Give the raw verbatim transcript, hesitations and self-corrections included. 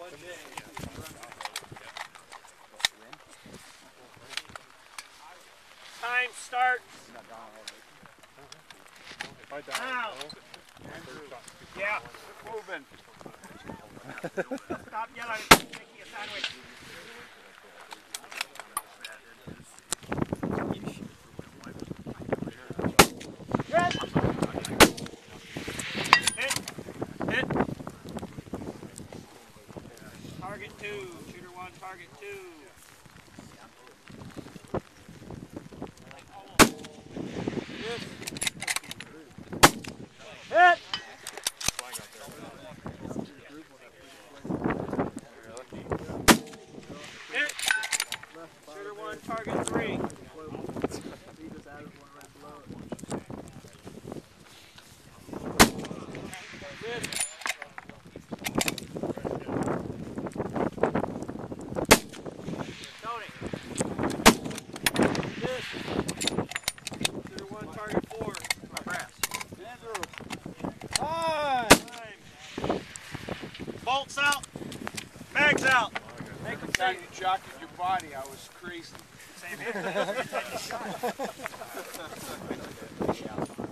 Time start. Now. Yeah. Moving. Stop yelling. Making a sandwich. Hit. Hit. Hit. Target two. Shooter one, target two. Hit. Hit. Hit. Shooter one, target three. Hit. Tony. Hit. Shooter one, target four. My brass. Andrew. Time. Time. Bolts out. Mags out. Make them time you jockeyed your body. I was crazy. Same here.